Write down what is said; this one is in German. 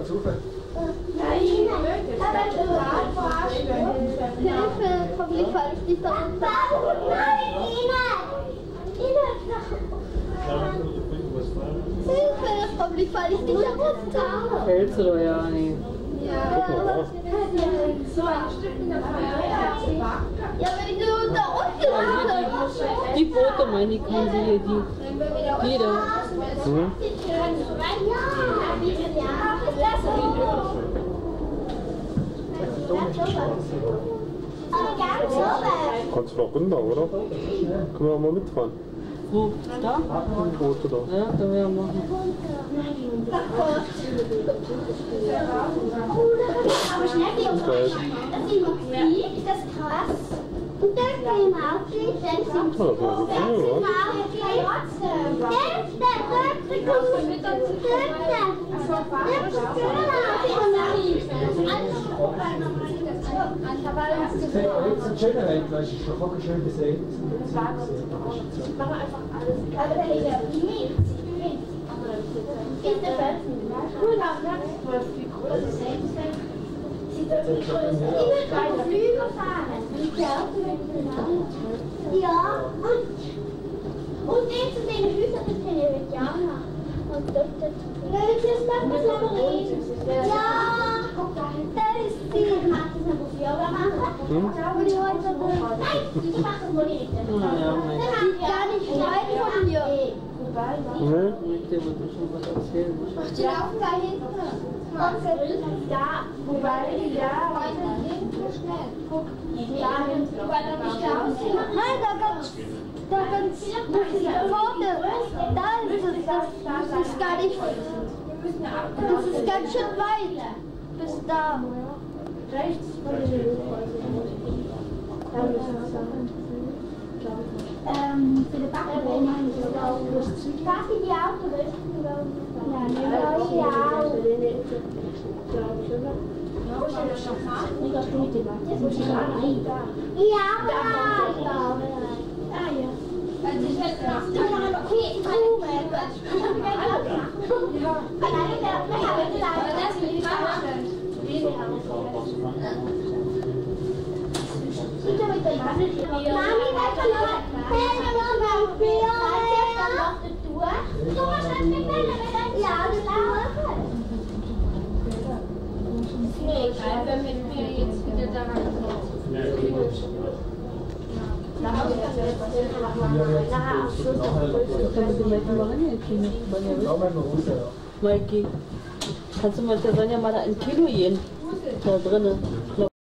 Hilfe, hoffentlich falle ich nicht darunter. Hilfe, hoffentlich falle ich nicht darunter. Fällst du doch ja nicht. Ja, wenn ich nur da unten mache. Die Boote, meine ich, kann sie hier, die da. Kannst du da runter, oder? Können wir mal mitfahren? Wo? Da? Die Boote da. Ja, da werden wir machen. Aber schnell gehen. Das ist das krass. Und dann gehen wir auf die Grenze. Jetzt ein schöner Weltfleisch, ist doch auch schön gesehen. Machen einfach alles. Aber der ist ja nicht. Ist der Felsen? Nur noch ganz viel größer. Ich will keine Flüge fahren. Ja, und den zu den Hütern, das kenne ich mit Jana. Und dort. Das macht das aber reden. Ja, da ist die. Ich mag das nicht auf Yoga machen. Aber die heute. Nein, ich mache das wohl nicht. Das haben wir gar nicht weit von hier. Mit dem wird schon was erzählen. Die laufen da hinten. Ja, wobei, ja, weiter hinten schnell. Guck, da hinten. Weil da nicht aussehen. Nein, da ganz vorne. Da ist es. Das ist gar nicht. Das ist ganz schön weit. Bis da. Rechts. Für die Backbälle meine ich das auch. Was sind die Autolöschen? Ja, die Maiki, kannst du mal der Sonja mal da ein Kilo gehen? Da drinnen.